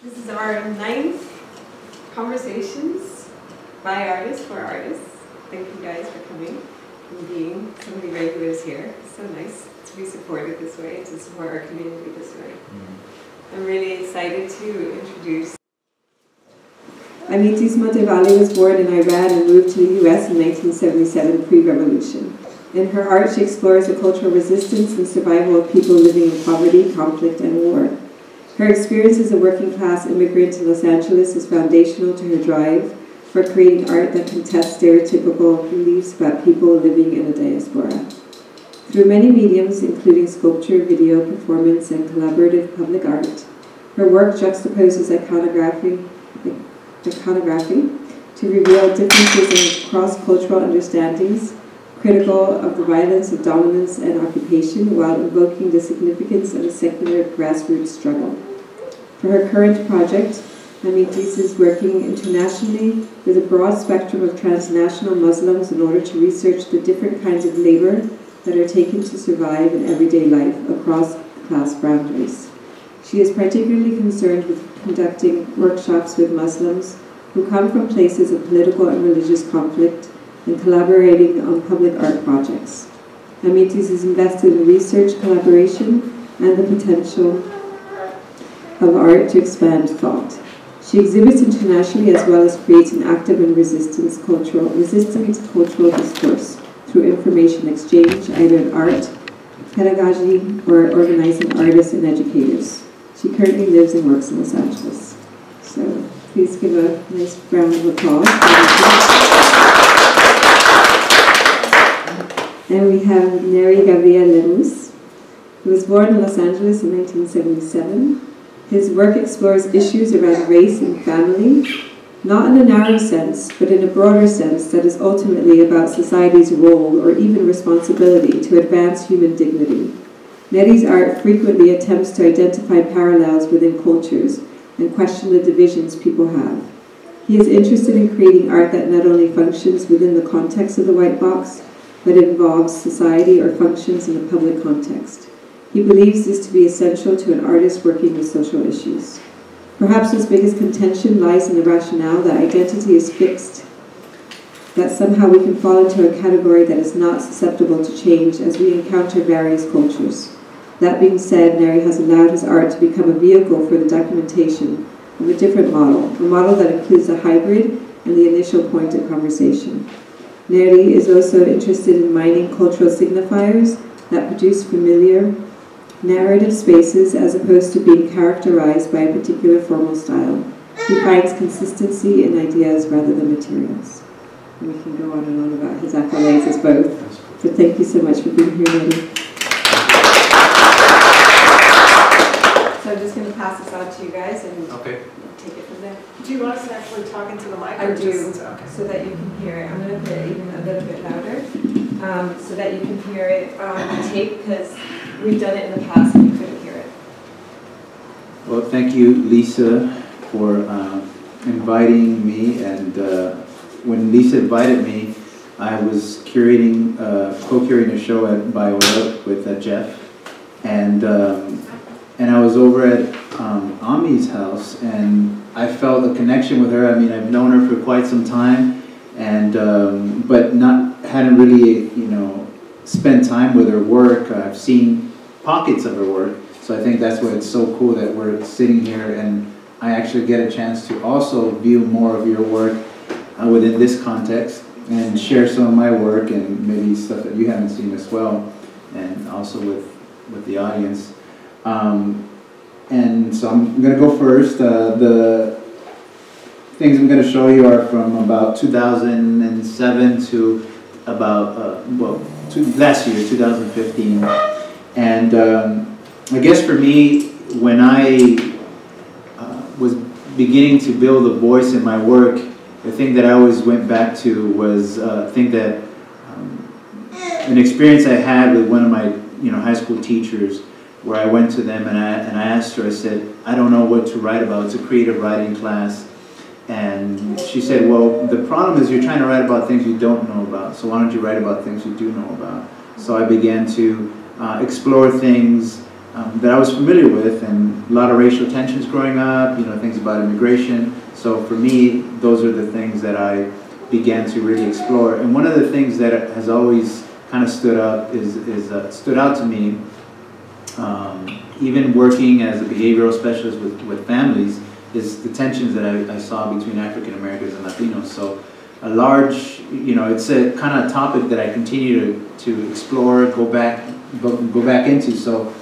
This is our 9th Conversations by Artists for Artists. Thank you guys for coming and being so many regulars here. It's so nice to be supported this way, to support our community this way. I'm really excited to introduce. Amitis Motevalli was born in Iran and moved to the US in 1977, pre-revolution. In her art, she explores the cultural resistance and survival of people living in poverty, conflict, and war. Her experience as a working-class immigrant to Los Angeles is foundational to her drive for creating art that contests stereotypical beliefs about people living in a diaspora. Through many mediums, including sculpture, video, performance, and collaborative public art, her work juxtaposes iconography to reveal differences in cross-cultural understandings, critical of the violence of dominance and occupation, while invoking the significance of a secular grassroots struggle. For her current project, Amitis is working internationally with a broad spectrum of transnational Muslims in order to research the different kinds of labor that are taken to survive in everyday life across class boundaries. She is particularly concerned with conducting workshops with Muslims who come from places of political and religious conflict and collaborating on public art projects. Amitis is invested in research, collaboration, and the potential of art to expand thought. She exhibits internationally as well as creates an active and resistant cultural discourse through information exchange, either in art, pedagogy, or organizing artists and educators. She currently lives and works in Los Angeles. So please give a nice round of applause. And we have Nery Gabriel Lemus, who was born in Los Angeles in 1977. His work explores issues around race and family, not in a narrow sense, but in a broader sense that is ultimately about society's role or even responsibility to advance human dignity. Nery's art frequently attempts to identify parallels within cultures and question the divisions people have. He is interested in creating art that not only functions within the context of the white box, but involves society or functions in a public context. He believes this to be essential to an artist working with social issues. Perhaps his biggest contention lies in the rationale that identity is fixed, that somehow we can fall into a category that is not susceptible to change as we encounter various cultures. That being said, Nery has allowed his art to become a vehicle for the documentation of a different model, a model that includes a hybrid and the initial point of conversation. Nery is also interested in mining cultural signifiers that produce familiar narrative spaces as opposed to being characterized by a particular formal style. He finds consistency in ideas rather than materials. And we can go on and on about his accolades as both. So thank you so much for being here, Nery. So I'm just going to pass this on to you guys and take it from there. Do you want us to actually talk into the mic? I do, so that you can hear it. I'm going to put it even a little bit louder so that you can hear it on the tape, because we've done it in the past and you couldn't hear it. Well, thank you, Lisa, for inviting me. And when Lisa invited me, I was curating, co-curating a show at Biota with Jeff. And I was over at Ami's house, and I felt a connection with her. I mean, I've known her for quite some time, and but hadn't really, spent time with her work. I've seen pockets of her work, so I think that's why it's so cool that we're sitting here, and I actually get a chance to also view more of your work within this context, and share some of my work and maybe stuff that you haven't seen as well, and also with the audience. And so I'm going to go first. The things I'm going to show you are from about 2007 to about, last year, 2015. And I guess for me, when I was beginning to build a voice in my work, the thing that I always went back to was I think that an experience I had with one of my high school teachers, where I went to them and I asked her, I said, I don't know what to write about. It's a creative writing class. And she said, well, the problem is you're trying to write about things you don't know about, so why don't you write about things you do know about? So I began to explore things that I was familiar with, and a lot of racial tensions growing up, things about immigration. So for me, those are the things that I began to really explore. And one of the things that has always kind of stood out to me, even working as a behavioral specialist with families, is the tensions that I saw between African Americans and Latinos. So a large, it's a kind of topic that I continue to explore, go back into. So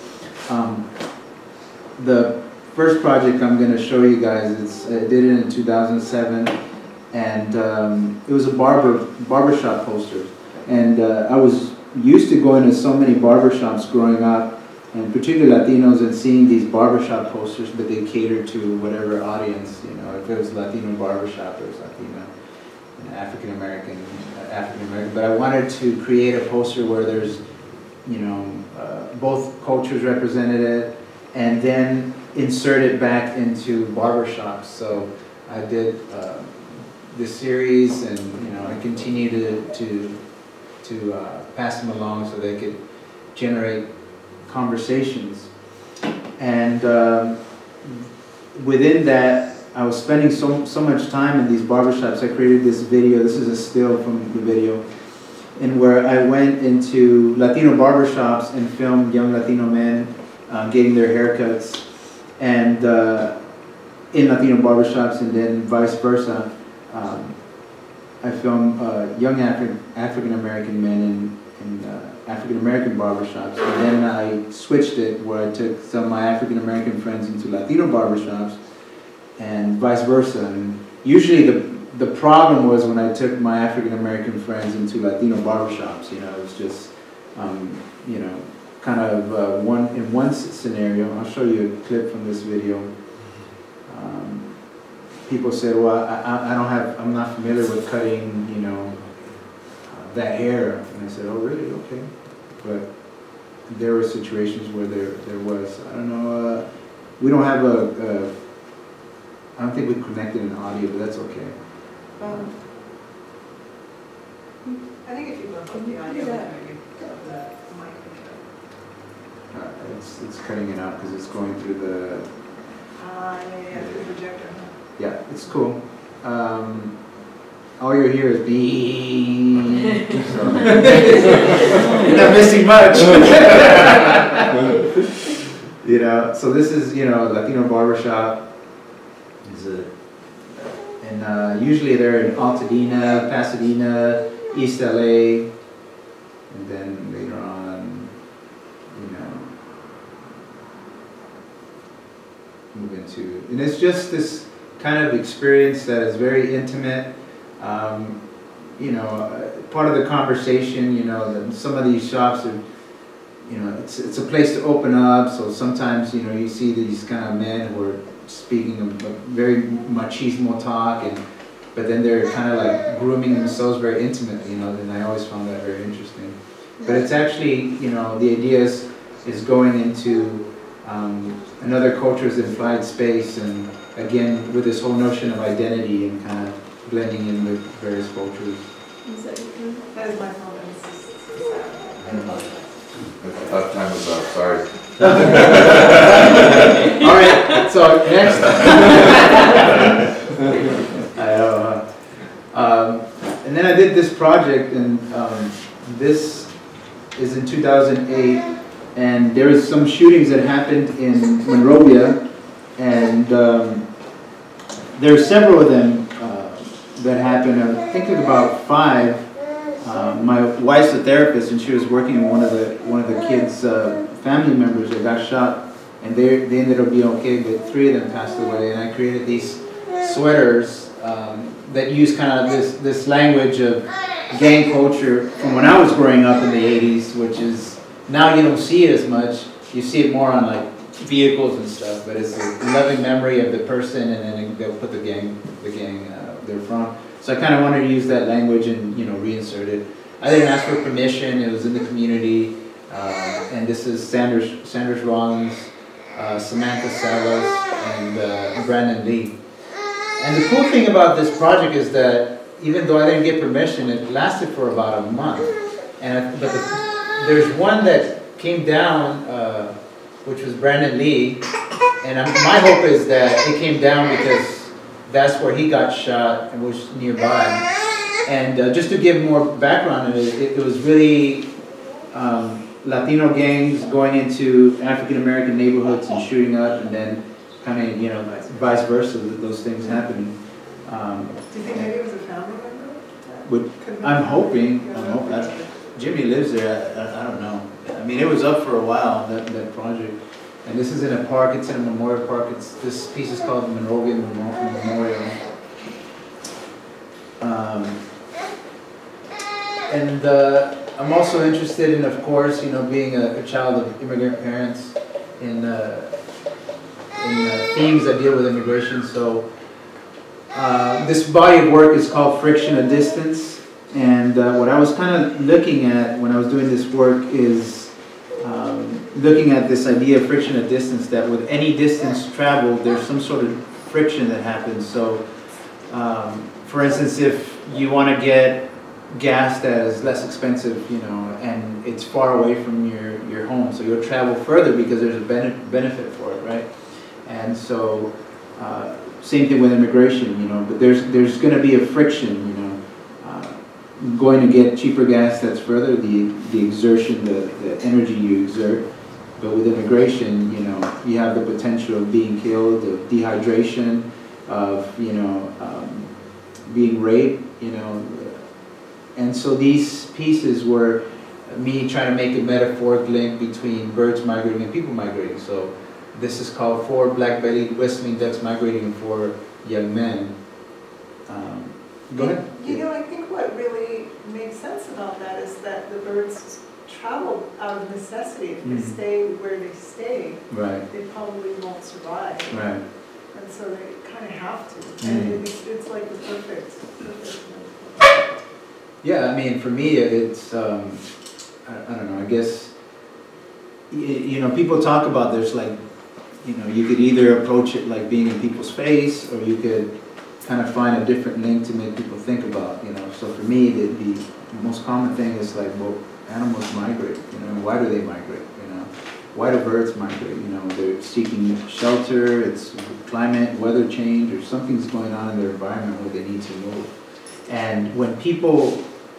the first project I'm going to show you guys, I did it in 2007, and it was a barbershop poster. And I was used to going to so many barbershops growing up, and particularly Latinos, and seeing these barbershop posters, but they cater to whatever audience, if it was Latino barbershop, it was Latino, African American. But I wanted to create a poster where there's, both cultures represented, and then insert it back into barbershops. So I did this series, and I continue to pass them along so they could generate conversations. And within that, I was spending so much time in these barbershops. I created this video. This is a still from the video, in where I went into Latino barbershops and filmed young Latino men getting their haircuts, and in Latino barbershops, and then vice versa. I filmed young African American men in African American barbershops, and then I switched it where I took some of my African American friends into Latino barbershops, and vice versa. And usually the problem was when I took my African American friends into Latino barbershops. It was just kind of one scenario. I'll show you a clip from this video. People said, "Well, I'm not familiar with cutting, that hair." And I said, "Oh, really? Okay." But there were situations where there was, I don't know, we don't have I don't think we connected an audio, but that's okay. I think if you look at the audio, maybe the mic. It's cutting it out because it's going through the... yeah, through the projector. Yeah, it's cool. All you hear is beep. So. You're not missing much. So this is, Latino barbershop. And usually they're in Altadena, Pasadena, East LA, and then later on, move into, and it's just this kind of experience that is very intimate. Part of the conversation, that some of these shops are, it's a place to open up. So sometimes, you see these kind of men who are speaking of very machismo talk, but then they're kind of like grooming themselves very intimately, and I always found that very interesting. But it's actually, the idea is going into another culture's implied space, and again, with this whole notion of identity and kind of blending in with various cultures. That is my phone. I thought time was up, sorry. All right, so next. And then I did this project, and this is in 2008, and there was some shootings that happened in Monrovia, and there are several of them that happened. I think about 5. My wife's a therapist, and she was working with one of the kids' family members that got shot, and they ended up being okay, but 3 of them passed away. And I created these sweaters that use kind of this language of gang culture from when I was growing up in the 80s, which is now you don't see it as much. You see it more on like vehicles and stuff, but it's a loving memory of the person, and then they'll put the gang they're from. So I kind of wanted to use that language and reinsert it. I didn't ask for permission. It was in the community, and this is Sanders Rollins, Samantha Salas, and Brandon Lee. And the cool thing about this project is that even though I didn't get permission, it lasted for about a month. But there's one that came down which was Brandon Lee. And my hope is that it came down because that's where he got shot and was nearby. And just to give more background, it was really Latino gangs going into African American neighborhoods and shooting up, and then kind of, you know, vice versa, those things happening. Do you think maybe it was a family member? I'm hoping. Jimmy lives there. I don't know. I mean, it was up for a while, that project. And this is in a park. It's in a memorial park. This piece is called the Monrovian Memorial. And I'm also interested in, of course, you know, being a child of immigrant parents in themes that deal with immigration. So this body of work is called Friction and Distance. And what I was kind of looking at when I was doing this work is looking at this idea of friction and distance, that with any distance traveled, there's some sort of friction that happens. So, for instance, if you want to get gas that is less expensive, you know, and it's far away from your home, so you'll travel further because there's a benefit for it, right? And so, same thing with immigration, you know, but there's going to be a friction, you know, going to get cheaper gas that's further, the exertion, the energy you exert. But with immigration, you know, you have the potential of being killed, of dehydration, of, you know, being raped, you know. And so these pieces were me trying to make a metaphoric link between birds migrating and people migrating. So this is called 4 black-bellied whistling ducks migrating and 4 young men. Go ahead. You know, I think what really makes sense about that is that the birds travel out of necessity. If they stay where they stay, right, they probably won't survive. Right. And so they kind of have to. And it's like the perfect. Yeah, I mean, for me, it's, I don't know, I guess, you know, people talk about there's like, you know, you could either approach it like being in people's face, or you could kind of find a different link to make people think about, you know. So for me, the most common thing is like, well, animals migrate, you know, why do they migrate, you know? Why do birds migrate, you know? They're seeking shelter, it's climate, weather change, or something's going on in their environment where they need to move. And when people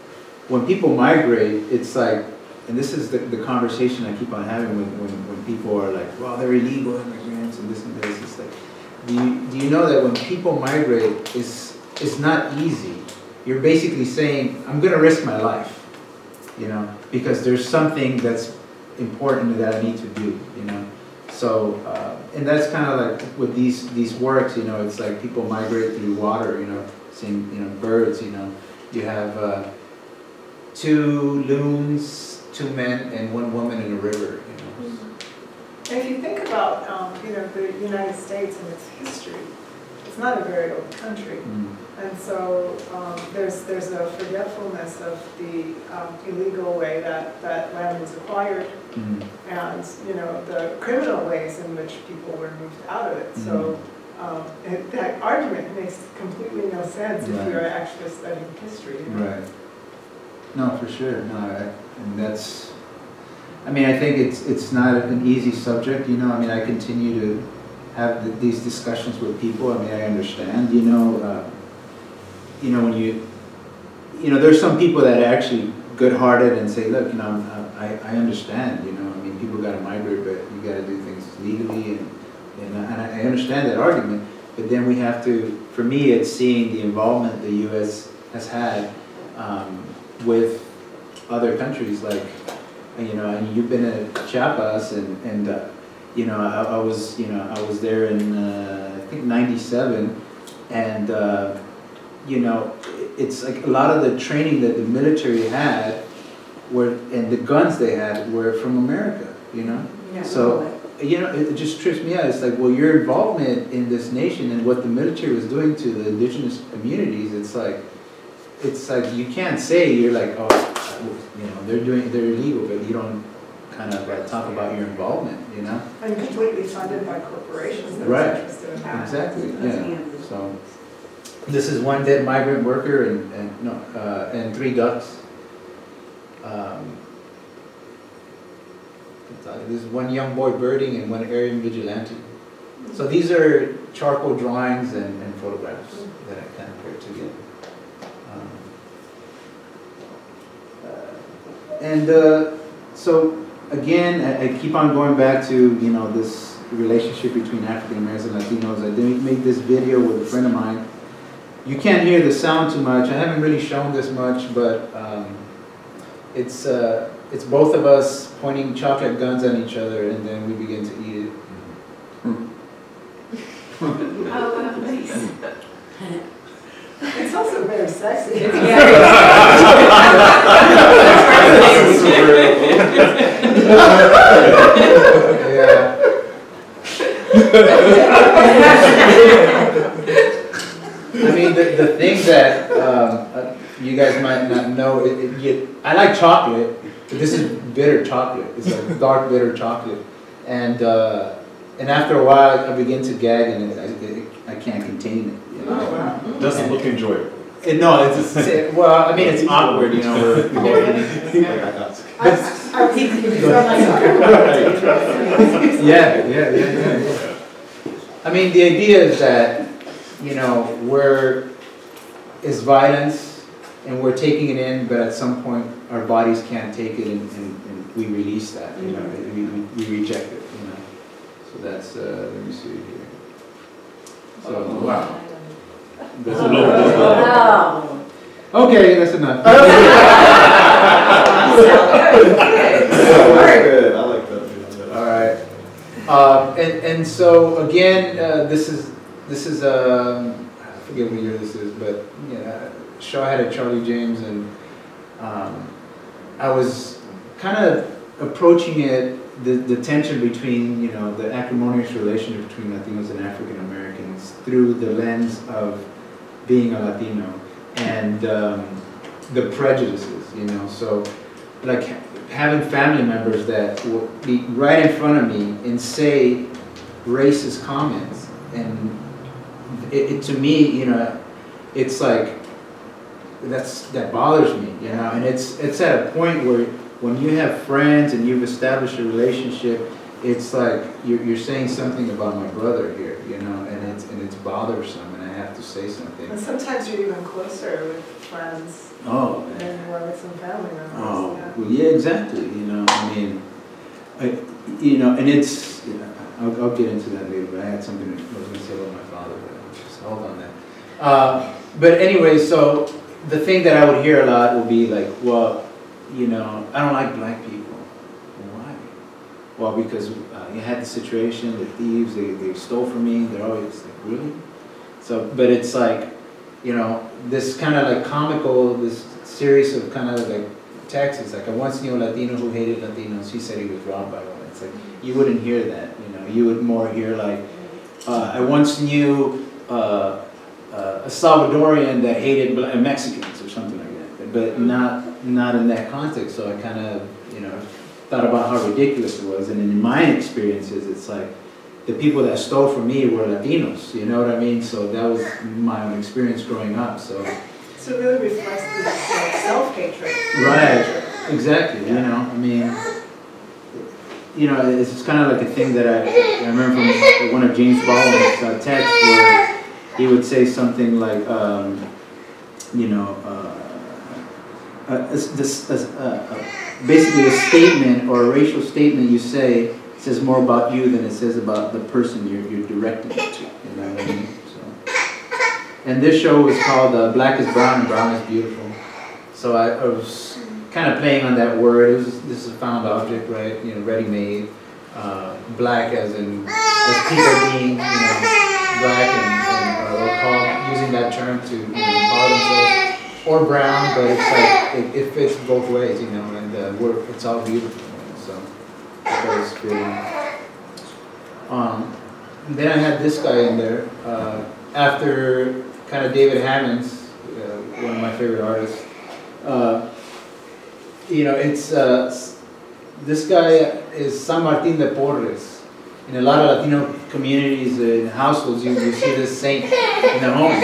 migrate, it's like, and this is the conversation I keep on having when people are like, well, they're illegal immigrants and this and this. It's like, do you know that when people migrate, it's not easy. You're basically saying, I'm going to risk my life, you know, because there's something that's important that I need to do, you know. So, and that's kind of like with these works, you know, it's like people migrate through water, you know, seeing, you know, birds, you know. You have 2 loons, 2 men, and 1 woman in a river, you know. And if you think about, you know, the United States and its history, it's not a very old country. And so there's a forgetfulness of the illegal way that land was acquired, and, you know, the criminal ways in which people were moved out of it. So that argument makes completely no sense if you're actually studying history. You know? Right. No, for sure. No, and that's, I mean, I think it's not an easy subject, you know. I mean, I continue to have these discussions with people. I mean, I understand, you know, when you know, there's some people that are actually good-hearted and say, look, you know, I understand, you know, I mean, people got to migrate, but you got to do things legally, and I understand that argument, but then we have to, for me, it's seeing the involvement the U.S. has had with other countries, like, you know, and you've been at Chiapas, and you know, I was there in I think '97, and you know, it's like a lot of the training that the military had and the guns they had were from America, you know. Yeah, so you know, it just trips me out. It's like, well, your involvement in this nation and what the military was doing to the indigenous communities, it's like you can't say you're like, oh, you know, they're illegal, but you don't kind of talk about your involvement, you know. And completely funded by corporations that right. are interested in that. Exactly. Yeah. So this is 1 dead migrant worker and 3 ducks. There's one young boy birding and one Aryan vigilante. So these are charcoal drawings and photographs that I kind of put together. So again, I keep on going back to this relationship between African Americans and Latinos. I did make this video with a friend of mine. You can't hear the sound too much. I haven't really shown this much, but it's both of us pointing chocolate guns at each other, and then we begin to eat it. Oh, nice. It's also very sexy. Yeah. I mean, the thing that you guys might not know, I like chocolate, but this is bitter chocolate. It's like dark bitter chocolate, and after a while, I begin to gag, and I can't contain it. You know? Oh, wow. Doesn't look enjoyable. No, it's well, I mean, it's awkward, you know. Yeah. I mean, the idea is that, it's violence, and we're taking it in, but at some point, our bodies can't take it, and we release that, we reject it, So that's, let me see here. So, wow. That's enough. Wow. Okay, that's enough. Good. I like that. All right. And so again, this is I forget what year this is, but show I had at Charlie James, and I was kind of approaching it, the tension between the acrimonious relationship between Latinos and African Americans through the lens of being a Latino and the prejudices, so like having family members that will be right in front of me and say racist comments, and it to me, it's like that bothers me, and it's at a point where when you have friends and you've established a relationship, it's like you're saying something about my brother here, and it's bothersome, and I have to say something. And sometimes you're even closer with friends than you are with some family members. Oh, well, yeah, exactly. I mean, and it's. I'll get into that later. But I had something I was going to say about my father, but I'll just hold on that. But anyway, so the thing that I would hear a lot would be like, well, I don't like black people. Why? Well, because you had the situation, the thieves, they stole from me. They're always like, really? So, but it's like, this kind of like comical, this series of kind of like texts. Like, I once knew a Latino who hated Latinos. He said he was robbed by one. It's like, you wouldn't hear that, You would more hear like, I once knew a Salvadorian that hated Mexicans or something like that, but not in that context. So I kind of, thought about how ridiculous it was. And in my experiences, it's like the people that stole from me were Latinos. You know what I mean? So that was my own experience growing up. So it really reflects the self-hatred. Right. Exactly. I mean. It's kind of like a thing that I remember from one of James Baldwin's texts where he would say something like, basically a statement or a racial statement you say says more about you than it says about the person you're directing it to. You know what I mean? So, and this show was called Black is Brown and Brown is Beautiful. So I was kind of playing on that word. This is a found object, right? Ready-made. Black as people being, black or using that term to call themselves, or brown, but it's like it fits both ways, and it's all beautiful. So that was fitting. Then I had this guy in there after kind of David Hammond's, one of my favorite artists. This guy is San Martin de Porres. In a lot of Latino communities and households, you see this saint in the home,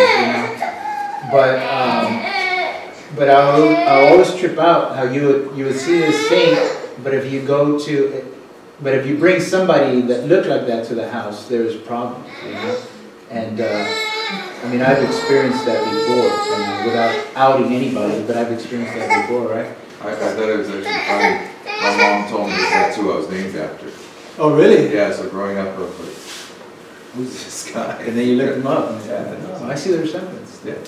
But I always trip out how you would see this saint, but if you go to but if you bring somebody that looked like that to the house, there's problems, you know? And I mean, I've experienced that before, you know, without outing anybody, but I've experienced that before, right? I thought it was actually funny. My mom told me that's who I was named after. Oh, really? Yeah, so growing up, I was like, who's this guy? And then you looked them up. And Yeah. oh, I see the resemblance. Yeah.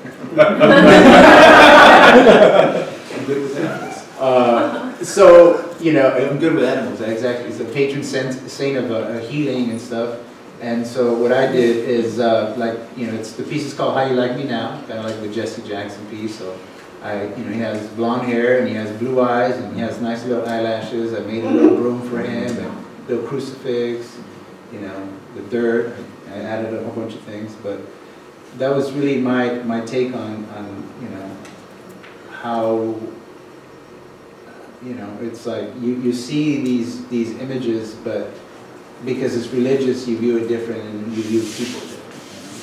I'm good with animals. So, you know, I'm good with animals, exactly. It's a patron saint of healing and stuff. And so what I did is, like, you know, the piece is called How You Like Me Now, kind of like the Jesse Jackson piece. So you know, he has blonde hair and he has blue eyes and he has nice little eyelashes. I made a little broom for him and a little crucifix, you know, the dirt. I added a whole bunch of things, but that was really my take on you know, how, you know, it's like you see these images, but because it's religious, you view it different and you view people different.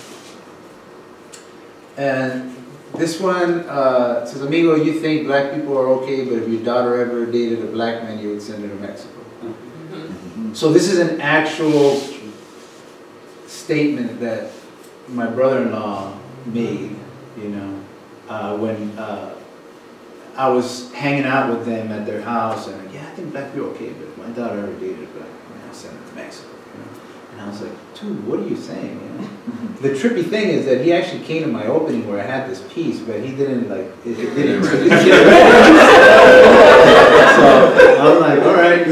You know? And this one says, Amigo, you think black people are okay, but if your daughter ever dated a black man, you would send her to Mexico. So this is an actual statement that my brother-in-law made, you know, when I was hanging out with them at their house, and yeah, I think black people are okay, but if my daughter ever dated a black man, I'll send her to Mexico. You know? And I was like, dude, what are you saying? You know? The trippy thing is that he actually came to my opening where I had this piece, but he didn't like it didn't. So I was like, all right.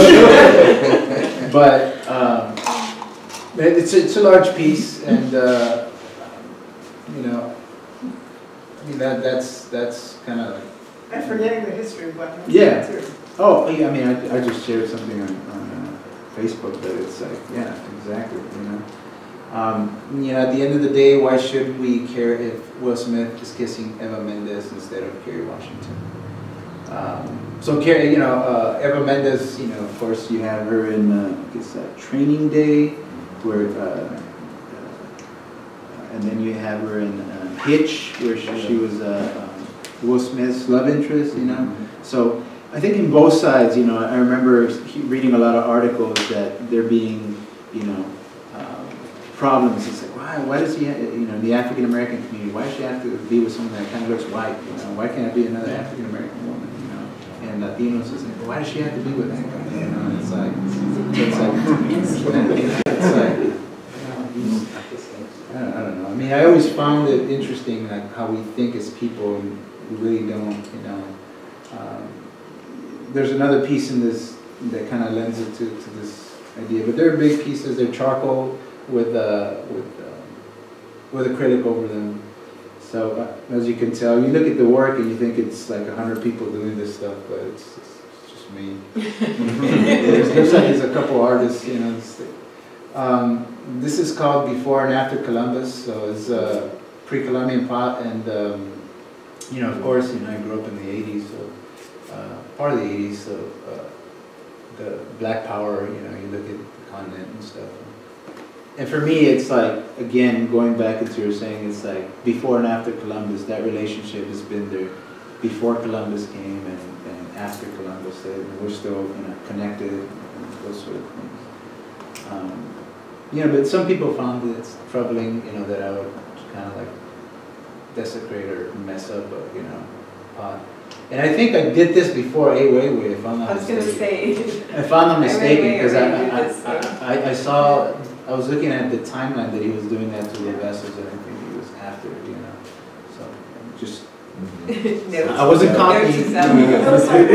But it's a large piece, and you know, I mean that's kind of like. And forgetting the history of what Yeah. Oh, yeah, I mean, I just shared something on Facebook that it's like, yeah, exactly, you know. You know, at the end of the day, why should we care if Will Smith is kissing Eva Mendes instead of Kerry Washington? So, Kerry, you know, Eva Mendes, you know, of course, you have her in, I guess, Training Day, where, and then you have her in Hitch, where she was Will Smith's love interest, you know. So I think in both sides, you know, I remember reading a lot of articles that there being, you know, problems. It's like, why does he, you know, in the African American community, why does she have to be with someone that kind of looks white? You know, why can't it be another African American woman? You know, and Latinos is like, why does she have to be with that guy? You know, it's like, I don't know. I mean, I always found it interesting, like how we think as people, and we really don't, you know. There's another piece in this that kind of lends it to this idea, but they're big pieces. They're charcoal with acrylic over them. So as you can tell, you look at the work and you think it's like 100 people doing this stuff, but it's just me. Looks like there's a couple artists, you know. This is called Before and After Columbus, so it's pre-Columbian pot, and you know, of course, you know, I grew up in the 80s, so part of the 80s, so the Black Power, you know, you look at the continent and stuff. And for me, it's like, again, going back into what you were saying, it's like before and after Columbus, that relationship has been there before Columbus came and after Columbus, and we're still, you know, connected and those sort of things. You know, but some people found it troubling, you know, that I would kind of like desecrate or mess up a, you know, pot. And I think I did this before A Weiwei, if I'm not mistaken. I was going to say. If I'm not mistaken, because I saw, I was looking at the timeline that he was doing that to the vessels, and I think he was after, you know. So just, I wasn't copying. It was like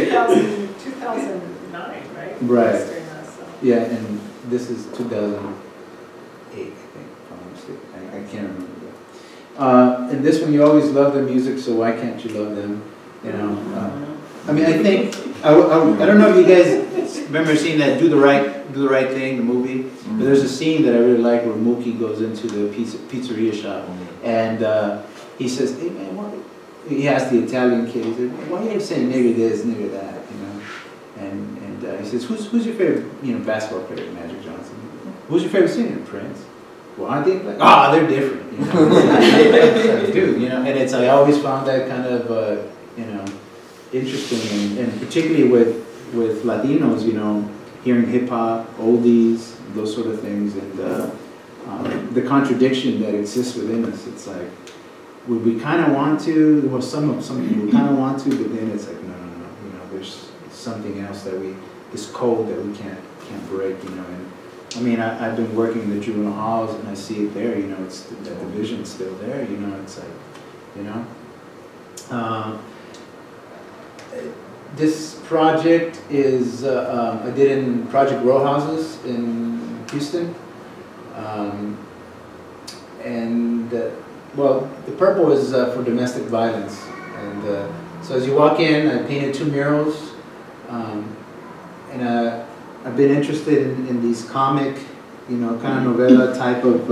2009, right? Right. So. Yeah, and this is 2008, I think, if I'm not mistaken. I can't remember that. And this one, you always love the music, so why can't you love them? You know, I mean, I think I don't know if you guys remember seeing that Do the Right Thing, the movie. But there's a scene that I really like where Mookie goes into the pizzeria shop, and he says, "Hey man, why?" He asked the Italian kid, he said, "Why are you saying nigga this, nigga that?" You know, and he says, "Who's your favorite, you know, basketball player?" Magic Johnson. "Who's your favorite singer?" Prince. "Well, aren't they like, they're different." You know? Dude, you know, and it's, I always found that kind of you know, interesting, and particularly with Latinos, you know, hearing hip hop, oldies, those sort of things, and the contradiction that exists within us. It's like, would we kind of want to? Well, some people kind of want to, but then it's like, no. You know, there's something else that this code that we can't break. You know, and I mean, I've been working in the juvenile halls, and I see it there. You know, it's that the vision's still there. You know, it's like, you know. This project is I did in Project Row Houses in Houston, and well, the purple is for domestic violence, and so as you walk in, I painted 2 murals, and I've been interested in these comic, you know, kind of novella type of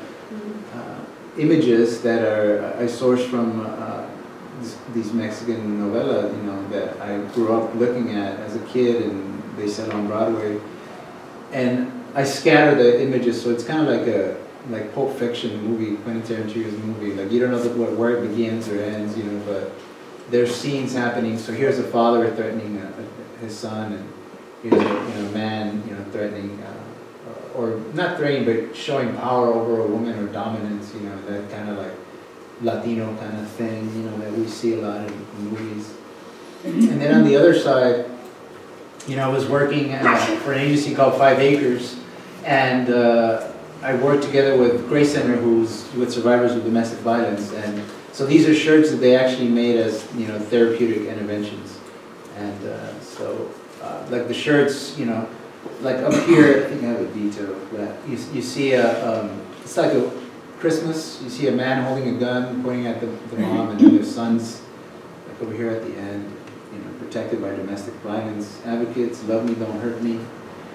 images that I sourced from these Mexican novella, you know, that I grew up looking at as a kid, and they sell on Broadway, and I scatter the images, so it's kind of like Pulp Fiction movie, Quentin Tarantino's movie. Like, you don't know where it begins or ends, you know, but there's scenes happening. So here's a father threatening his son, and here's a man, you know, threatening, or not threatening, but showing power over a woman or dominance, you know, that kind of like Latino kind of thing, you know, that we see a lot in movies. And then on the other side, you know, I was working for an agency called 5 Acres, and I worked together with Grace Center, who's with survivors of domestic violence, and so these are shirts that they actually made as, you know, therapeutic interventions. And so, like the shirts, you know, like up here, I think I have a detail of that. You see it's like a Christmas, you see a man holding a gun, pointing at the mom, and then their sons, like over here at the end, you know, protected by domestic violence advocates, love me, don't hurt me.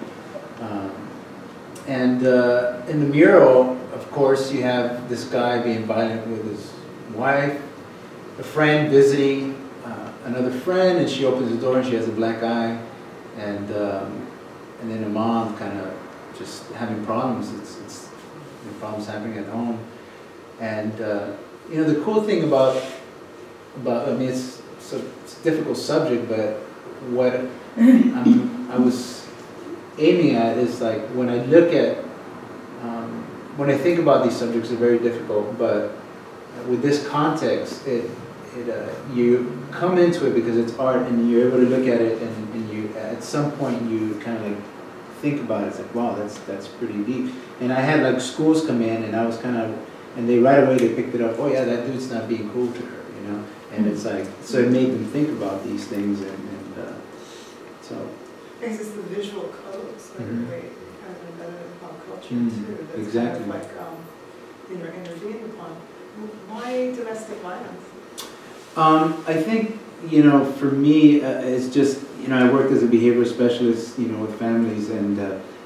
And in the mural, of course, you have this guy being violent with his wife, a friend visiting another friend, and she opens the door and she has a black eye, and then a mom kind of just having problems. It's the problems happening at home, and you know, the cool thing about I mean, it's a difficult subject, but what I was aiming at is like, when I look at when I think about these subjects, they're very difficult, but with this context, you come into it because it's art, and you're able to look at it, and you at some point you kind of like think about it. It's like, wow, that's pretty deep. And I had like schools come in, and I was kind of, and they right away they picked it up. Oh yeah, that dude's not being cool to her, you know. And it's like, so it made them think about these things, and so. It's just the visual codes that are very kind of embedded in pop culture too. That's Exactly. kind of like you know, intervened upon. Why domestic violence? I think, you know, for me, it's just, you know, I worked as a behavioral specialist, you know, with families, and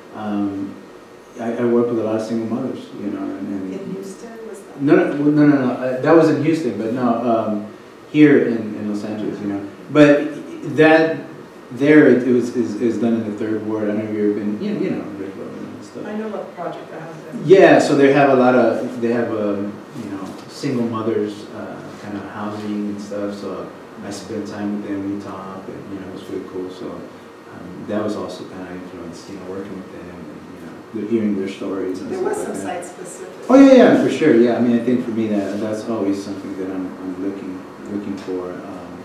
I work with a lot of single mothers, you know. And In Houston, was that? No. That was in Houston, but no, here in Los Angeles, you know. But that there it is done in the Third Ward. I know you've been, you know, and stuff. I know what the project I have been. Yeah, so they have you know, single mothers kind of housing and stuff. So I spent time with them, we talk, and you know, it was really cool. So that was also kind of influenced, you know, working with them, and you know, hearing their stories and There stuff was like some that. site specific. Oh yeah, for sure. Yeah, I mean, I think for me that's always something that I'm looking for,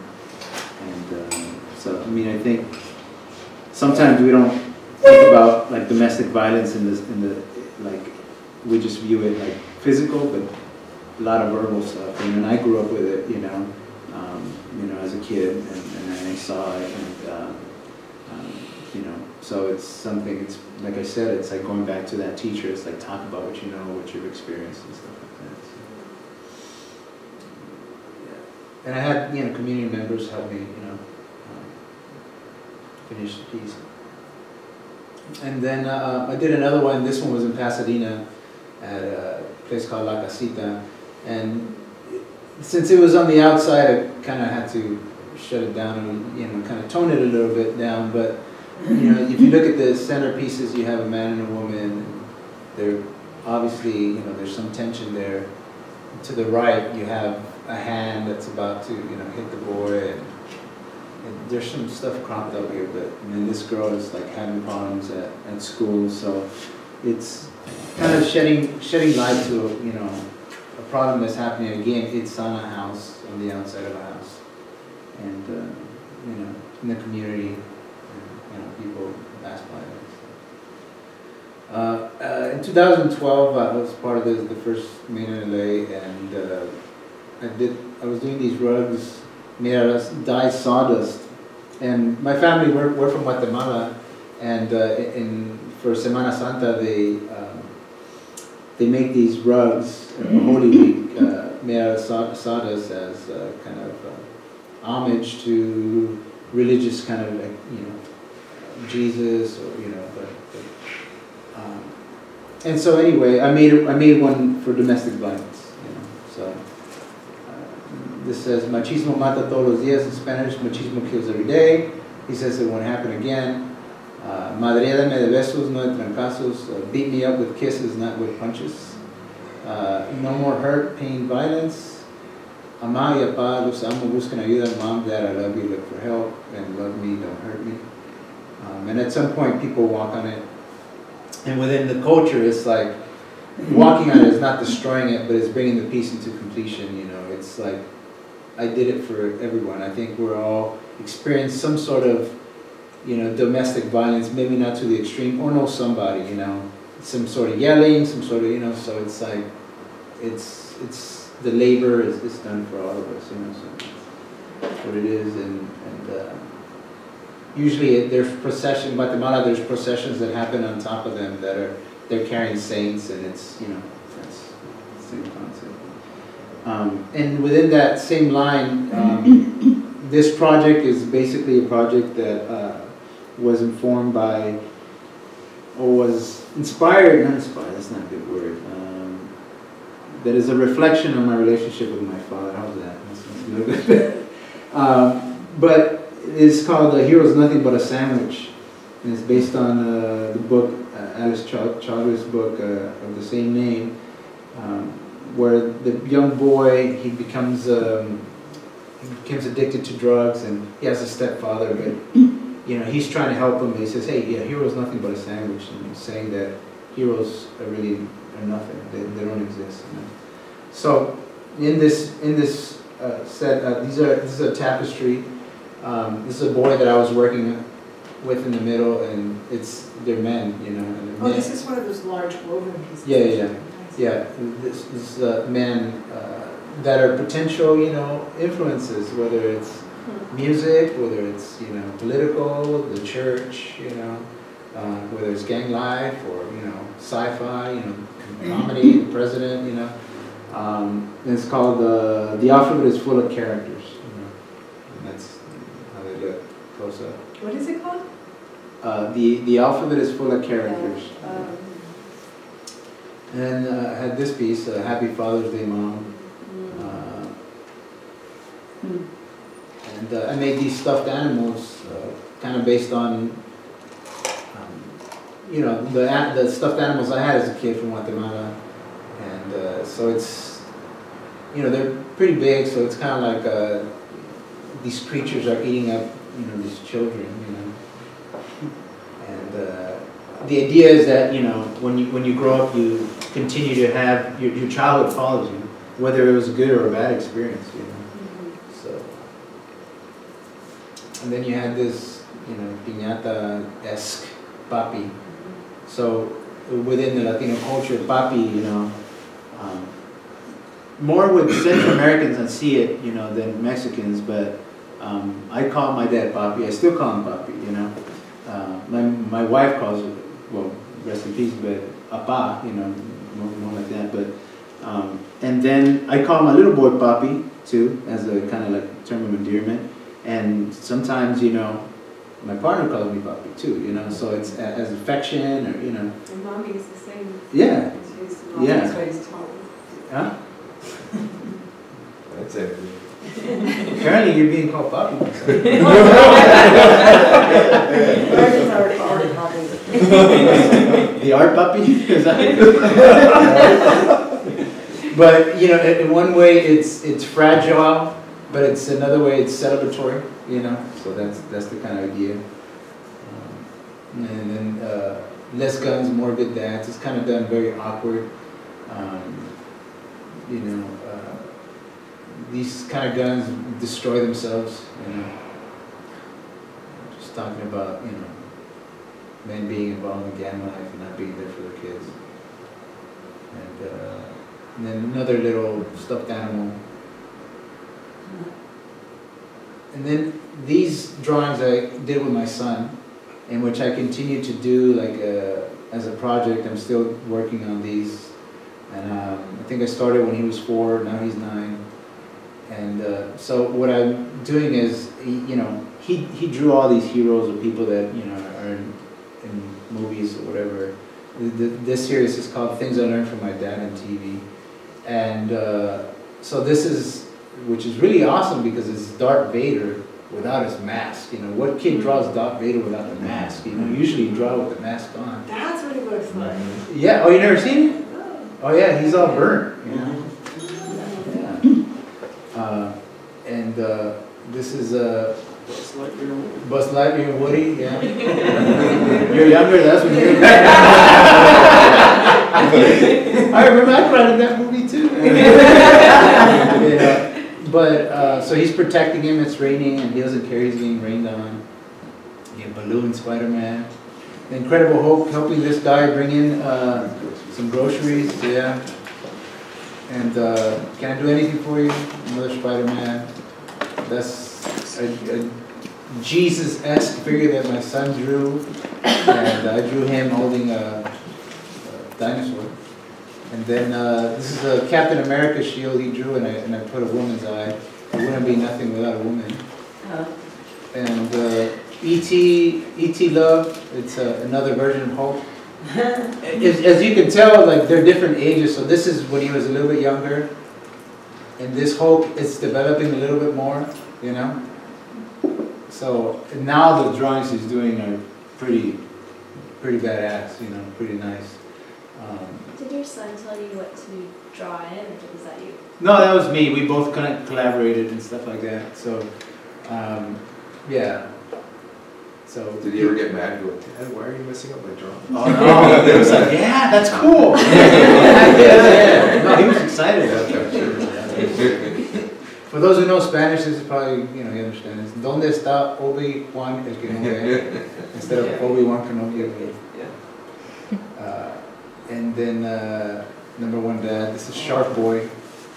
so I mean, I think sometimes we don't think about like domestic violence in the like, we just view it like physical, but a lot of verbal stuff. And I grew up with it, you know, as a kid, and I saw it, and you know, so it's something. It's like I said, it's like going back to that teacher. It's like, talk about what you know, what you've experienced, and stuff like that. So, yeah. And I had, you know, community members help me, you know, finish the piece. And then I did another one. This one was in Pasadena at a place called La Casita. And since it was on the outside, I kind of had to shut it down and, you know, kind of tone it a little bit down. But, you know, if you look at the centerpieces, you have a man and a woman. And they're obviously, you know, there's some tension there. To the right, you have a hand that's about to, you know, hit the boy. And there's some stuff cropped up here, but this girl is like having problems at school, so it's kind of shedding light to a problem that's happening again. It's on a house, on the outside of a house, and in the community, people pass by. In 2012, I was part of the first main in LA, and I was doing these rugs made out of dyed sawdust. And my family, we're from Guatemala, and for Semana Santa they make these rugs Holy Week made out of sawdust as kind of homage to religious kind of Jesus, or and so anyway, I made one for domestic violence, so. This says, machismo mata todos los días in Spanish, machismo kills every day. He says it won't happen again. Madreame de besos, no de trancazos. Beat me up with kisses, not with punches. No more hurt, pain, violence. Ama y apa, los amo, buscan ayuda. Mom, dad, I love you, look for help. And love me, don't hurt me. And at some point, people walk on it. And within the culture, it's like, walking on it is not destroying it, but it's bringing the piece into completion, It's like, I did it for everyone. I think we're all experienced some sort of, domestic violence, maybe not to the extreme, or know somebody, some sort of yelling, some sort of, so it's like, it's the labor is done for all of us, so that's what it is. And usually there's procession, Guatemala, there's processions that happen on top of them that they're carrying saints, and it's, that's the same concept. And within that same line, this project is basically a project that was informed by, or was inspired, not inspired, that's not a good word, that is a reflection of my relationship with my father. How's that? That's good. But it's called Hero's Nothing But a Sandwich, and it's based on the book, Alice Childress's book of the same name, where the young boy, he becomes addicted to drugs, and he has a stepfather, but he's trying to help him. He says, "Hey, yeah, hero's nothing but a sandwich," and he's saying that heroes are nothing; they don't exist. So, in this set, this is a tapestry. This is a boy that I was working with in the middle, and they're men, And oh, this is one of those large woven pieces. Yeah. Yeah, this is men that are potential, influences, whether it's music, whether it's, political, the church, whether it's gang life or, sci-fi, comedy, the president, and it's called The Alphabet is Full of Characters, and that's how they look close up. What is it called? The Alphabet is Full of Characters. And I had this piece, Happy Father's Day, Mom. And I made these stuffed animals kind of based on, the stuffed animals I had as a kid from Guatemala. And so it's, they're pretty big, so it's kind of like these creatures are eating up, these children, And the idea is that, when you grow up, you continue to have, your childhood follows you, whether it was a good or a bad experience, So, and then you had this, piñata-esque papi. So, within the Latino culture, papi, more with Central Americans, I see it, than Mexicans, but I call my dad papi. I still call him papi, my wife calls it, well, rest in peace, but apa, more like that. But and then I call my little boy papi too, as a kind of like term of endearment. And sometimes, my partner calls me papi too, So it's as affection, or And mommy is the same. Yeah. Yeah. That's why he's tall. Huh? That's it. Apparently, you're being called papi. The art puppy? Is that But, in one way it's fragile, but it's another way, it's celebratory, you know, so that's the kind of idea. And then less guns, more good dance. It's kind of done very awkward. You know, these kind of guns destroy themselves, you know. Just talking about, you know, men being involved in gang life and not being there for their kids. And then another little stuffed animal. And then these drawings I did with my son, in which I continue to do like as a project. I'm still working on these. And I think I started when he was 4, now he's 9. And so what I'm doing is, you know, he drew all these heroes of people that, you know, are in movies or whatever. This series is called Things I Learned from My Dad on TV. And so this is, which is really awesome because it's Darth Vader without his mask. You know, what kid draws Darth Vader without the mask? You know, usually you draw with the mask on. That's what he looks like. Yeah, oh, you never seen it? Oh yeah, he's all burnt, you know? Yeah. And this is Buzz Lightyear and Woody, yeah. You're younger, that's when you're I remember I cried in that movie too. Yeah. But, so he's protecting him, it's raining, and he doesn't care, he's getting rained on. You have Balloon Spider-Man. The Incredible Hulk helping this guy bring in some groceries, yeah. And can I do anything for you? Another Spider-Man. That's a Jesus-esque figure that my son drew. And I drew him holding a dinosaur. And then this is a Captain America shield he drew, and I put a woman's eye. It wouldn't be nothing without a woman. And E.T. Love, it's another version of Hulk. As you can tell, like they're different ages. So this is when he was a little bit younger, and this Hulk is developing a little bit more, you know. So now the drawings he's doing are pretty badass, you know, pretty nice. Did your son tell you what to draw in, or was that you? No, that was me. We both kind of collaborated and stuff like that. So, yeah. So Did he ever get mad and go, Dad, why are you messing up my drawing? Oh no, he was like, yeah, that's cool. Yeah. No, he was excited about that. For those who know Spanish, this is probably, you know, you understand this. ¿Dónde está Obi-Wan el que no ve? Instead of Obi-Wan Kenobi. And then number 1 dad, this is Shark Boy.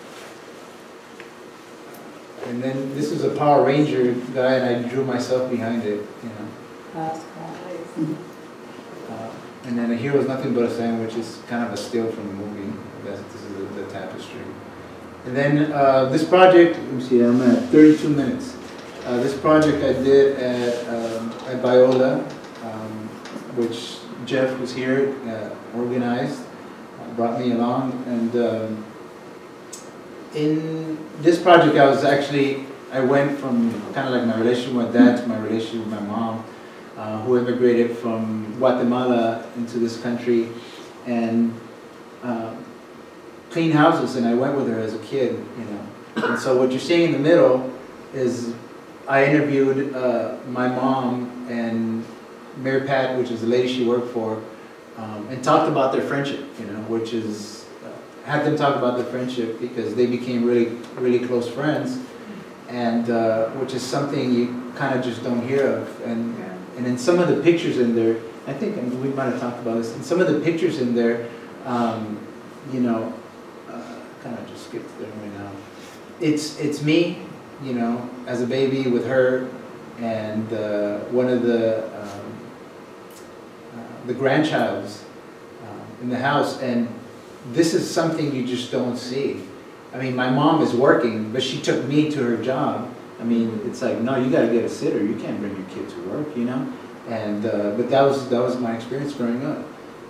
And then this is a Power Ranger guy, and I drew myself behind it, you know. That's cool. And then A Hero's Nothing But a Sandwich is kind of a steal from the movie. This is the tapestry. And then this project, let me see, I'm at 32 minutes. This project I did at Biola, which Jeff was here, organized, brought me along. And in this project I went from kind of like my relationship with my dad to my relationship with my mom, who immigrated from Guatemala into this country and clean houses, and I went with her as a kid, you know. And so what you're seeing in the middle is I interviewed my mom and Mary Pat, which is the lady she worked for, and talked about their friendship, you know, which is, had them talk about their friendship because they became really, really close friends, and which is something you kind of just don't hear of. And in some of the pictures in there, I think we might have talked about this, in some of the pictures in there, you know, kind of just skipped there right now. It's me, you know, as a baby with her, and one of the grandchilds in the house, and this is something you just don't see. I mean, my mom is working, but she took me to her job. I mean, it's like, no, you got to get a sitter. You can't bring your kid to work, you know. And but that was my experience growing up.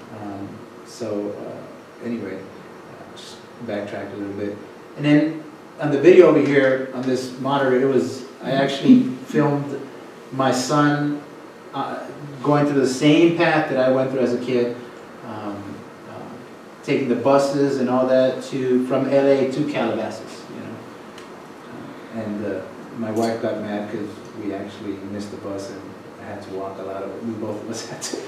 Anyway, just backtrack a little bit, and then on the video over here on this monitor, I actually filmed my son going through the same path that I went through as a kid, taking the buses and all that from LA to Calabasas, you know. And my wife got mad because we actually missed the bus and I had to walk a lot of it. We both of us had to.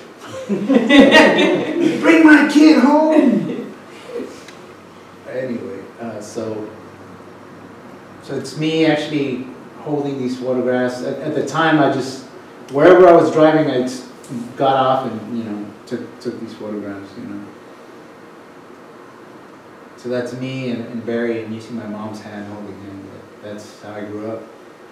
Bring my kid home! Anyway, so it's me actually holding these photographs. At the time, I just, wherever I was driving, I just got off and, you know, took these photographs, you know. So that's me and Barry, and you see my mom's hand holding him. That's how I grew up.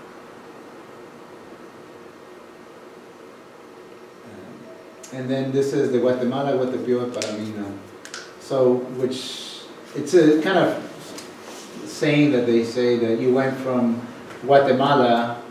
And then this is the Guatemala with the Pure Paramino. So, which, it's a kind of saying that they say that you went from Guatemala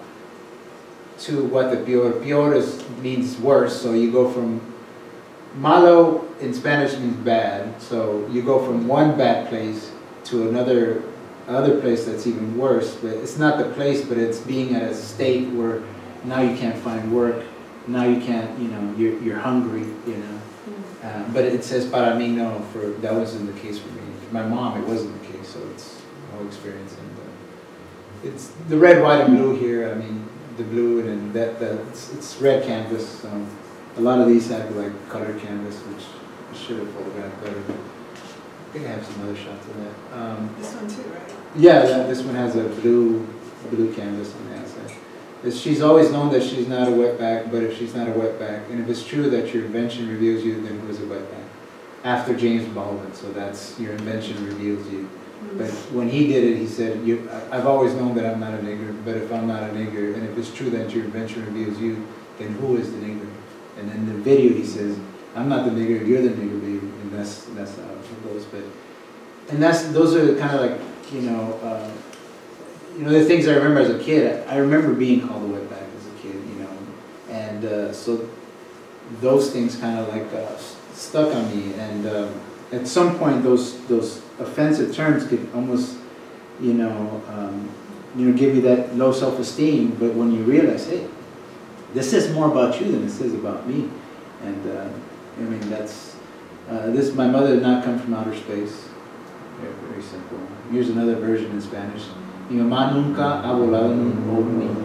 to Guatepeor. Peor means worse, so you go from, malo in Spanish means bad, so you go from one bad place to another place that's even worse. But it's not the place, but it's being at a state where now you can't find work, now you can't, you know, you're hungry, you know. But it says para mí no, that wasn't the case for me. For my mom, it wasn't the case, so it's a whole experience. And it's the red, white, and blue here. I mean, the blue and it's red canvas. A lot of these have like colored canvas, which I should have photographed better. I think I have some other shots of that. This one too, right? Yeah, this one has a blue canvas on the outside. She's always known that she's not a wetback, but if she's not a wetback, and if it's true that your invention reveals you, then who is a wetback? After James Baldwin, so that's your invention reveals you. But when he did it, he said, I've always known that I'm not a nigger, but if I'm not a nigger, and if it's true that your invention reveals you, then who is the nigger? And in the video he says, I'm not the nigger, you're the nigger, baby. And that's how it goes. But, and those are kind of like, you know, the things I remember as a kid. I remember being called a wetback as a kid, you know. And so those things kind of like stuck on me. And at some point those offensive terms could almost, you know, give you that low self-esteem. But when you realize, hey, this is more about you than this is about me. And I mean, that's, my mother did not come from outer space. Very, very simple. Here's another version in Spanish. Mi mamá nunca ha volado en un ovni.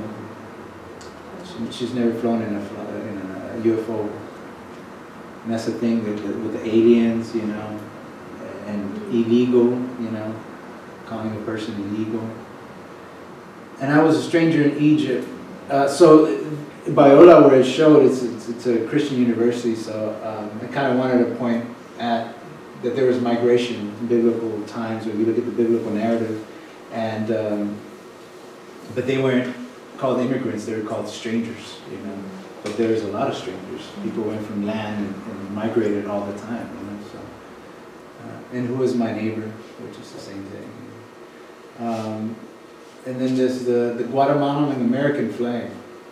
She's never flown in a UFO. And that's the thing with the aliens, you know, and illegal, you know, calling a person illegal. And I was a stranger in Egypt. So Biola, where it showed, it's a Christian university, so I kind of wanted to point at that there was migration in biblical times, when we look at the biblical narrative, and but they weren't called immigrants, they were called strangers, you know. But there was a lot of strangers. People went from land and migrated all the time, you know. So, and who is my neighbor, which is the same thing. And then there's the Guatemalan and American flag.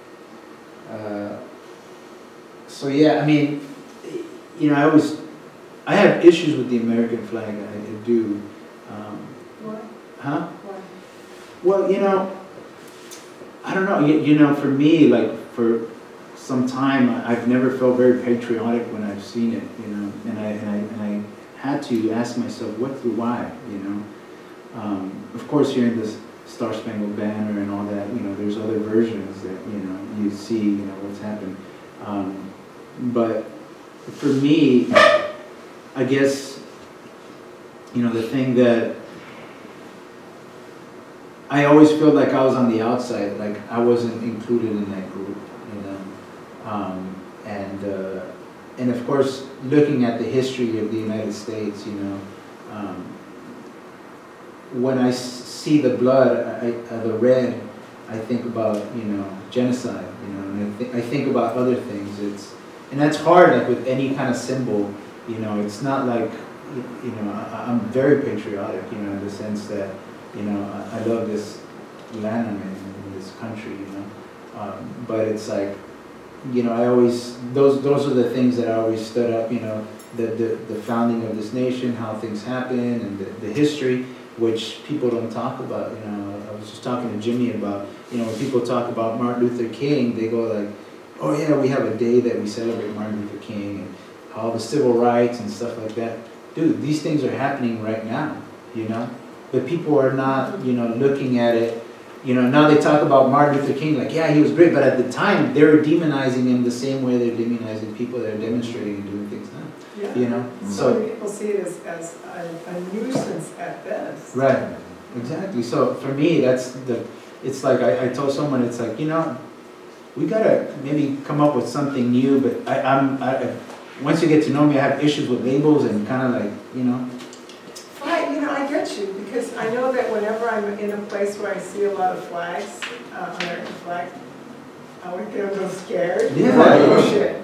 So yeah, I mean, you know, I have issues with the American flag. I do. Why? Huh? Why? Well, you know, I don't know. You know, for me, like for some time, I've never felt very patriotic when I've seen it. You know, and I had to ask myself, why? You know, of course, hearing this Star Spangled Banner and all that, you know, there's other versions that, you know, you see, you know, what's happened. But for me, I guess, you know, the thing that I always felt like I was on the outside, like I wasn't included in that group, you know. And of course, looking at the history of the United States, you know, when I see the blood, the red, I think about, you know, genocide, you know, and I think about other things. And that's hard, like with any kind of symbol, you know. It's not like, you know, I'm very patriotic, you know, in the sense that, you know, I love this land I'm in this country, you know. But it's like, you know, I always, those are the things that I always stood up, you know, the founding of this nation, how things happen, and the history, which people don't talk about, you know. I was just talking to Jimmy about, you know, when people talk about Martin Luther King, they go like, oh yeah, we have a day that we celebrate Martin Luther King and all the civil rights and stuff like that. Dude, these things are happening right now, you know. But people are not, you know, looking at it you know, now they talk about Martin Luther King, like, yeah, he was great, but at the time, they were demonizing him the same way they're demonizing people that are demonstrating and doing things now. Yeah. You know? So many people see it as a nuisance at best. Right, exactly. So for me, it's like I told someone, it's like, you know, we gotta maybe come up with something new, but once you get to know me, I have issues with labels and kind of like, you know. You know, I get you, because I know that whenever I'm in a place where I see a lot of flags, American flag, I would get a little scared. Yeah. Oh shit.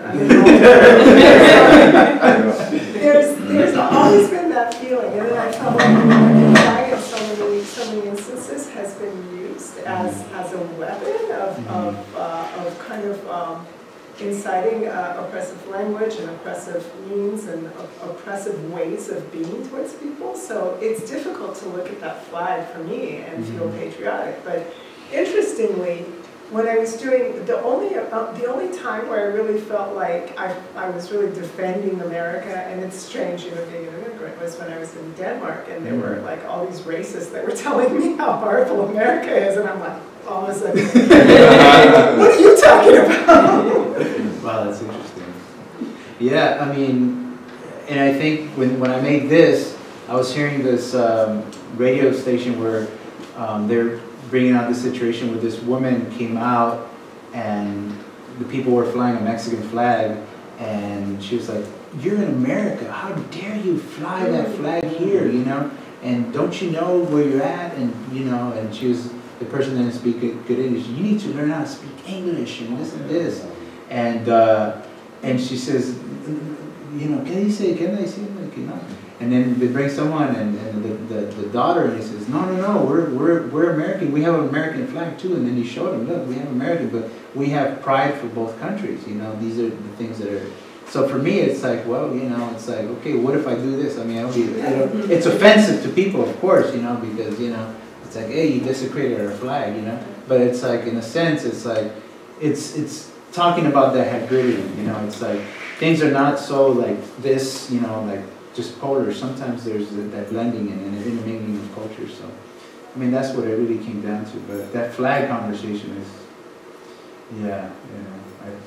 There's always been that feeling, and then I felt like the American flag in so many instances has been used as a weapon of kind of inciting oppressive language and oppressive means and oppressive ways of being towards people. So it's difficult to look at that flag for me and feel patriotic. But interestingly, when I was doing, the only time where I really felt like I was really defending America, and it's strange, you know, being an immigrant, was when I was in Denmark, and there were like all these racists that were telling me how horrible America is, and I'm like, all of a sudden, what are you talking about? Wow, that's interesting. Yeah, I mean, and I think when I made this, I was hearing this radio station where they're bringing out this situation where this woman came out and the people were flying a Mexican flag, and she was like, "You're in America, how dare you fly that flag here, you know? And don't you know where you're at?" And you know, and she was, the person didn't speak good English. "You need to learn how to speak English and this and this." And she says, you know, can I say, like, you know? And then they bring someone, and the daughter, and he says, no, we're American. We have an American flag too. And then he showed him, look, we have American, but we have pride for both countries. You know, these are the things that are. So for me, it's like, well, you know, it's like, okay, what if I do this? I mean, it's offensive to people, of course, you know, because, you know, it's like, hey, you desecrated our flag, you know. But it's like, in a sense, it's like, it's talking about the hybridity, you know. It's like, things are not so like this, you know, like just polar. Sometimes there's that blending and an intermingling of cultures. So, I mean, that's what it really came down to. But that flag conversation is, yeah, you know.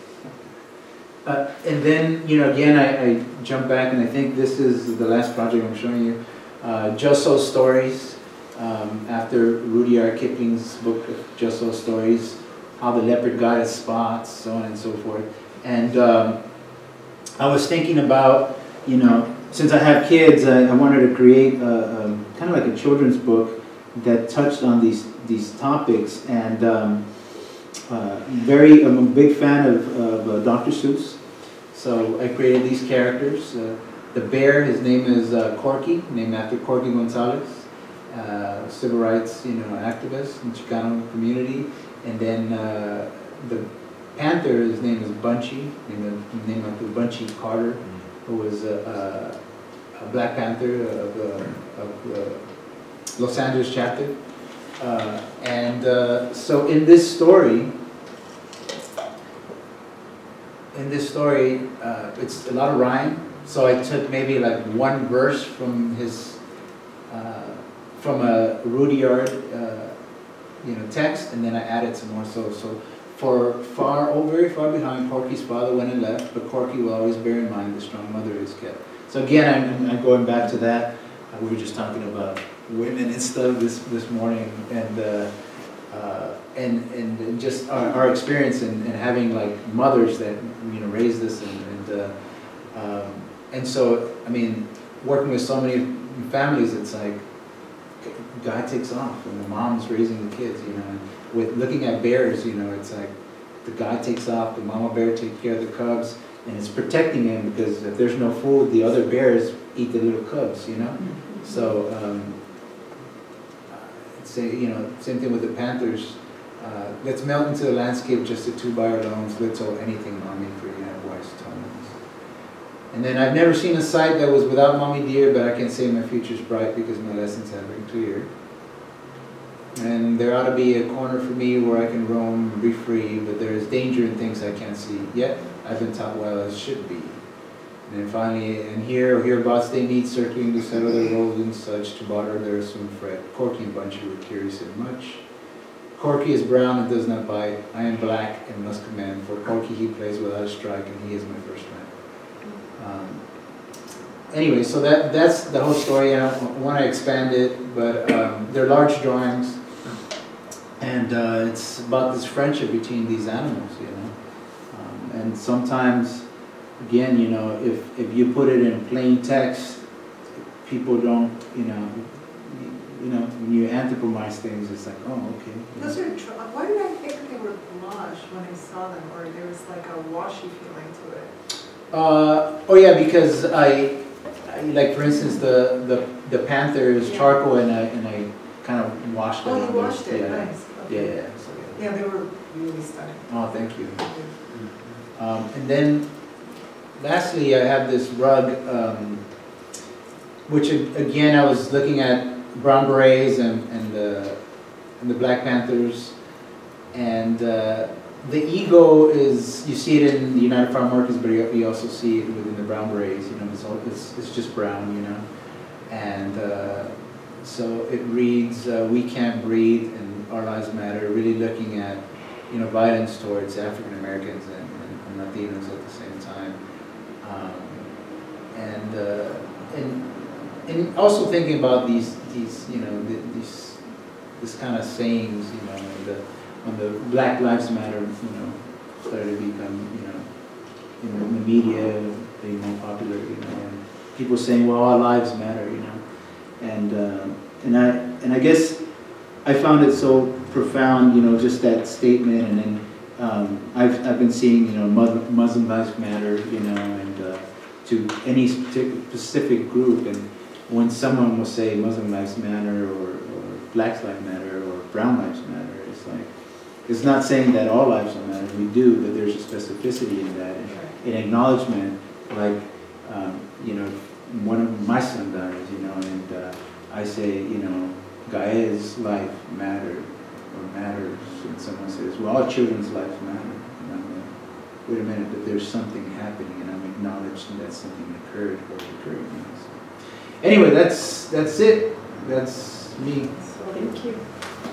And then, you know, again, I jump back, and I think this is the last project I'm showing you. Just So Stories, after Rudyard Kipling's book, Just So Stories, how the leopard got its spots, so on and so forth. And I was thinking about, you know, since I have kids, I wanted to create kind of like a children's book that touched on these topics. And I'm a big fan of Dr. Seuss. So I created these characters. The bear, his name is Corky, named after Corky Gonzalez, civil rights, you know, activist in the Chicano community. And then the panther, his name is Bunchy, named after Bunchy Carter, who was a Black Panther of Los Angeles chapter. So in this story, it's a lot of rhyme. So I took maybe like one verse from his, from a Rudyard, you know, text, and then I added some more. So very far behind, Corky's father went and left, but Corky will always bear in mind the strong mother is kept. So again, I'm going back to that. We were just talking about women and stuff this morning, and just our experience in having like mothers that, you know, raised us, and so, I mean, working with so many families, it's like guy takes off and the mom's raising the kids, you know. And with looking at bears, you know, it's like the guy takes off, the mama bear takes care of the cubs, and it's protecting him, because if there's no food, the other bears eat the little cubs, you know. So you know, same thing with the panthers. Let's melt into the landscape just the two by our loans. Let's owe anything, mommy, for you have wise tones. And then I've never seen a sight that was without mommy dear, but I can say my future's bright because my lessons have been clear. And there ought to be a corner for me where I can roam and be free, but there is danger in things I can't see. Yet I've been taught well as should be. And then finally, and hereabouts they meet, circling to settle their roles and such, to barter their assumed fret. Corky and Bunchy were curious and much. Corky is brown and does not bite. I am black and must command. For Corky he plays without a strike, and he is my first man. Anyway, so that's the whole story. I want to expand it, but they're large drawings, and it's about this friendship between these animals, you know. And sometimes, again, you know, if you put it in plain text, people don't, you know, when you anthropomorphize things, it's like, oh, okay. Those are, why did I think they were blush when I saw them, or there was like a washy feeling to it? Oh yeah, because I like, for instance, the panther is charcoal, and I kind of washed it. Oh, you washed it, yeah. nice. Yeah, Okay. yeah. So, yeah. Yeah, they were really stunning. Oh, thank you. And then, lastly, I have this rug, which again I was looking at brown berets and the Black Panthers, and the ego is, you see it in the United Farm Workers, but you also see it within the brown berets. You know, it's just brown, you know, and so it reads, "We can't breathe and our lives matter." Really looking at, you know, violence towards African Americans and Latinos at the same time, and also thinking about these you know, this kind of sayings, you know, when the Black Lives Matter, you know, started to become, you know, in the media, being more popular, you know, and people saying, well, our lives matter, you know, and I guess I found it so profound, you know, just that statement, and then I've been seeing, you know, Muslim lives matter, you know, and to any specific group, and when someone will say Muslim lives matter, or Black lives matter, or brown lives matter, it's like, it's not saying that all lives don't matter. We do, but there's a specificity in that, and an acknowledgement. Like, you know, one of my son dies, you know, and I say, you know, Gae's life mattered or matters, and someone says, well, all children's lives matter. And I'm like, wait a minute, but there's something happening, and I'm acknowledging that something occurred or occurred. You know, so. Anyway, that's it. That's me. Thank you.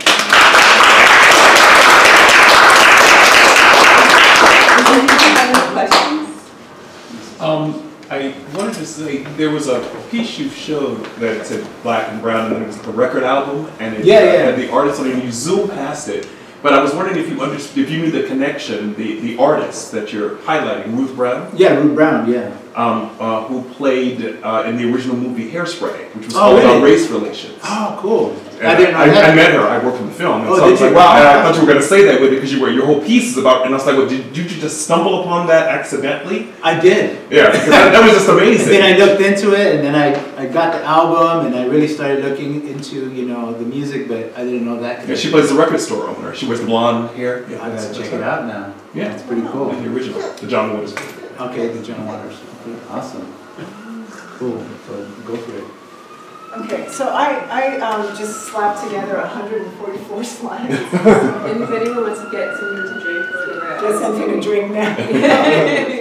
I wanted to say, there was a piece you showed that it said black and brown, and then it was like a record album, and it had the artist on it, and you zoomed past it. But I was wondering if you understood, if you knew the connection, the artist that you're highlighting, Ruth Brown? Yeah, Ruth Brown, yeah. Who played in the original movie Hairspray, which was really? about race relations. Oh, cool. I met her. I worked in the film. And oh, so I was did like, you? wow. And I thought you were going to say that with it because your whole piece is about. And I was like, well, did you just stumble upon that accidentally? I did. Yeah, that was just amazing. And then I looked into it, and then I got the album, and I really started looking into, you know, the music, but I didn't know that. Yeah, she plays the record store owner. She wears the blonde hair. Yeah, I gotta check it out now. Yeah, it's pretty cool. The original, the John Waters. Okay, the John Waters. Okay, awesome. Cool. So go for it. Okay, so I just slapped together 144 slides. And if anyone wants to get something to drink, Get something to drink now.